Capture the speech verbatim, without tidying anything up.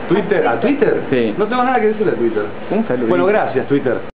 ¿Twitter? ¿A Twitter? Sí. No tengo nada que decirle a Twitter. Un saludo. Bueno, gracias, Twitter.